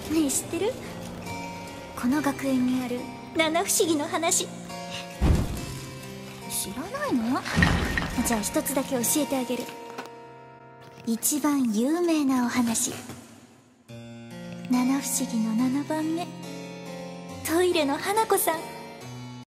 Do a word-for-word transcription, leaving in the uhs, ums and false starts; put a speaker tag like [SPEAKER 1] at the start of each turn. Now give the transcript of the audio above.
[SPEAKER 1] ねえ知ってる？この学園にある七不思議の話。知らないの？じゃあ一つだけ教えてあげる。一番有名なお話、七不思議のななばんめ、トイレの花子さん。